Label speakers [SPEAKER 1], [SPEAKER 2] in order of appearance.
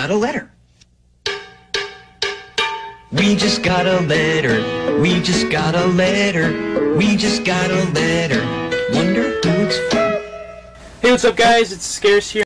[SPEAKER 1] got a letter. We just got a letter. We just got a letter. We just got a letter. Wonder who it's from.
[SPEAKER 2] Hey, what's up guys? It's Scarce here.